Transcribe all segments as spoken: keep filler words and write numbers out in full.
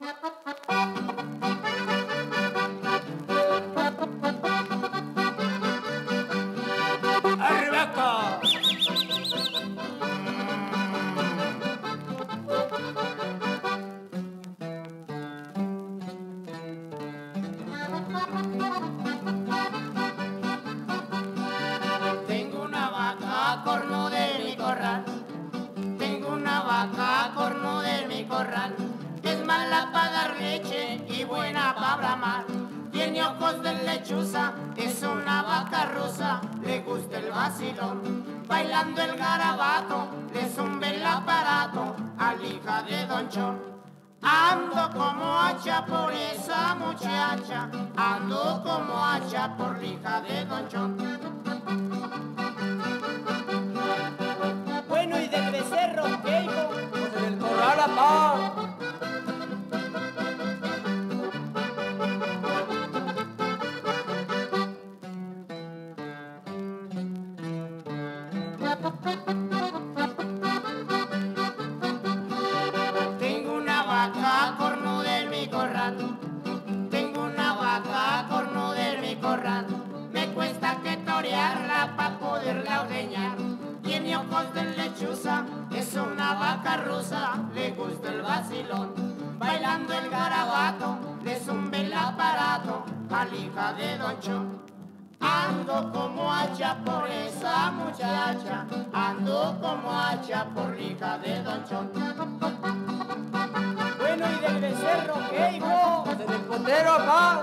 ¡Arribaca! Tengo una vaca, corno de mi corral. Tengo una vaca, corno de mi corral. Es mala para dar leche y buena para bramar. Tiene ojos de lechuza, es una vaca rusa. Le gusta el vacilón, bailando el garabato. Le zumbe el aparato a la hija de Don Chon. Ando como hacha por esa muchacha, ando como hacha por la hija de Don Chon. Bueno, ¿y del becerro qué, hijo? Pues en el corral, apá. Tengo una vaca, corno de mi corral. Tengo una vaca, corno de mi corral. Me cuesta que torearla pa' poderla ordeñar. Tiene ojos de lechuza, es una vaca rusa. Le gusta el vacilón, bailando el garabato. Le zumbe el aparato a la hija de Don Chon. Ando como hacha por esa muchacha, ando como hacha por la hija de Don Chon. Bueno, ¿y del becerro qué, hijo? Pues en el potero, apá.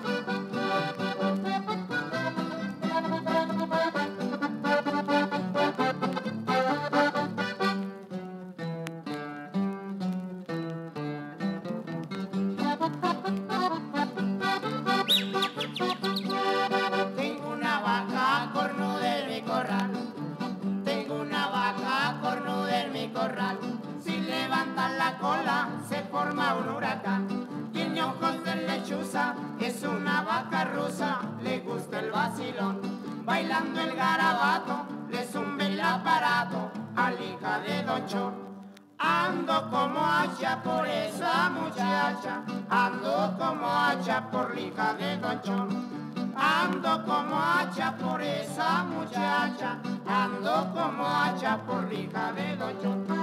Tengo una vaca, corno de mi corral. Tengo una vaca, corno de mi corral. Si levantan la cola, se forma un huracán. Tiene ojos de lechuza, es una vaca rusa. Le gusta el vacilón, bailando el garabato. Le zumbe el aparato a la hija de Don Chon. Ando como hacha por esa muchacha, ando como hacha por la hija de Don Chon. Ando como hacha por esa muchacha, ando como hacha por la hija de Don Chon.